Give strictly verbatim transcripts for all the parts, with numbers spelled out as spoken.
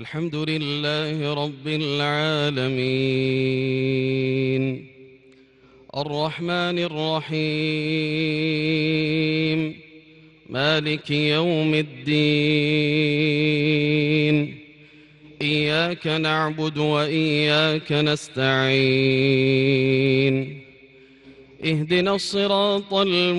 الحمد لله رب العالمين الرحمن الرحيم مالك يوم الدين إياك نعبد وإياك نستعين اهدنا الصراط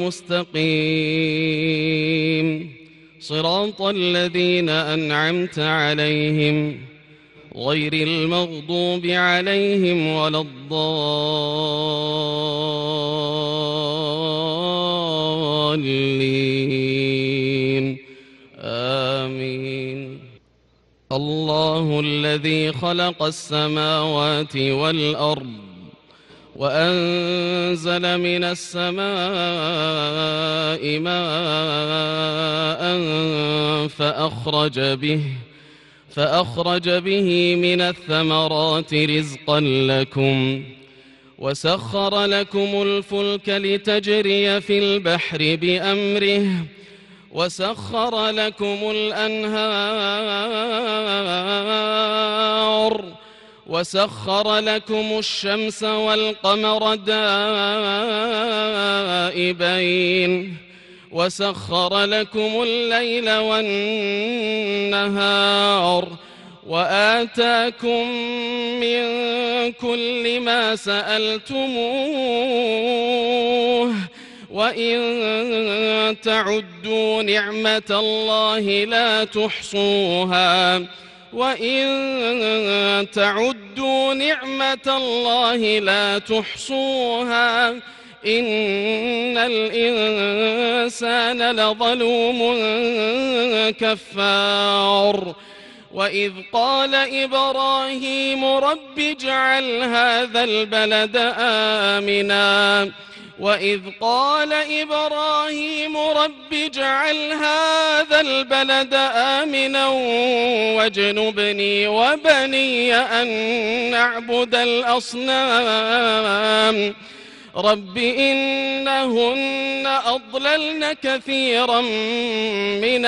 المستقيم صراط الذين أنعمت عليهم غير المغضوب عليهم ولا الضالين آمين. الله الذي خلق السماوات والأرض وأنزل من السماء ماء فأخرج به فأخرج به من الثمرات رزقا لكم وسخر لكم الفلك لتجري في البحر بأمره وسخر لكم الأنهار وسخر لكم الشمس والقمر دائبين وسخر لكم الليل والنهار وآتاكم من كل ما سألتموه وإن تعدوا نعمة الله لا تحصوها وإن تعدوا نعمة الله لا تحصوها إن الإنسان لظلوم كفار. وإذ قال إبراهيم رب اجعل هذا البلد آمنا وإذ قال إبراهيم رب اجعل هذا البلد آمنا واجنبني وبني أن نعبد الأصنام رب إنهن أضللن كثيرا من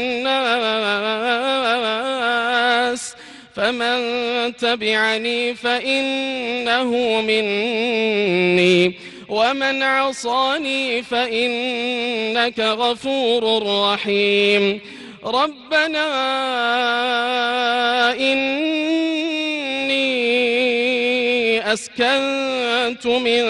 الناس فمن تبعني فإنه مني ومن عصاني فإنك غفور رحيم. ربنا إني أسكنت من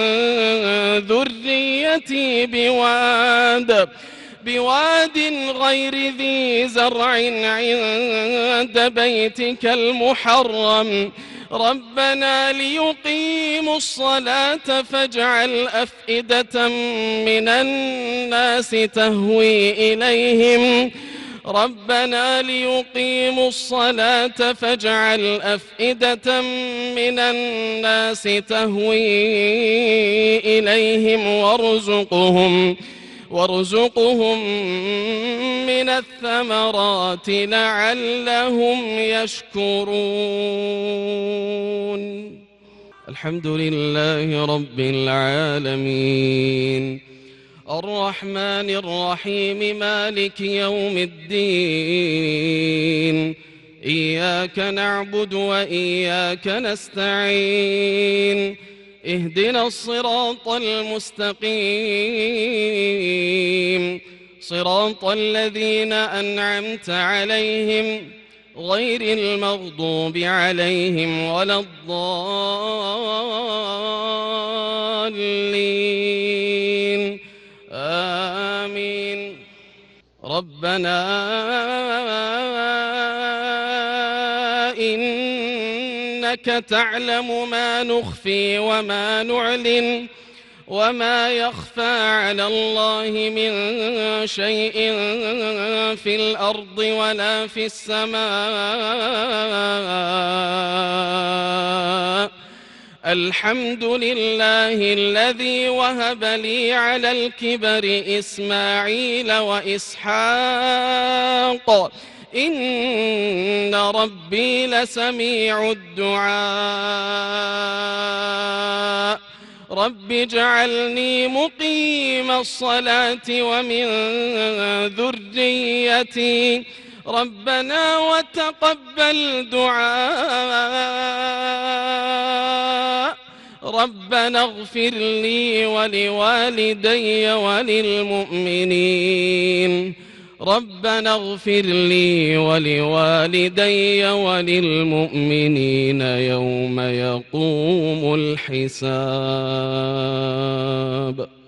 ذريتي بواد بواد غير ذي زرع عند بيتك المحرم ربنا ليقيموا الصلاة فاجعل أفئدة من الناس تهوي إليهم ربنا ليقيموا الصلاة فاجعل أفئدة من الناس تهوي إليهم وارزقهم وارزقهم من الثمرات لعلهم يشكرون. الحمد لله رب العالمين الرحمن الرحيم مالك يوم الدين إياك نعبد وإياك نستعين اهدنا الصراط المستقيم صراط الذين أنعمت عليهم غير المغضوب عليهم ولا الضالين آمين. ربنا إنك تعلم ما نخفي وما نعلن وما يخفى على الله من شيء في الأرض ولا في السماء. الحمد لله الذي وهب لي على الكبر إسماعيل وإسحاق إن ربي لسميع الدعاء. رب اجعلني مقيم الصلاة ومن ذريتي ربنا وتقبل دعاء ربنا اغفر لي ولوالدي وللمؤمنين ربنا اغفر لي ولوالدي وللمؤمنين يوم يقوم الحساب.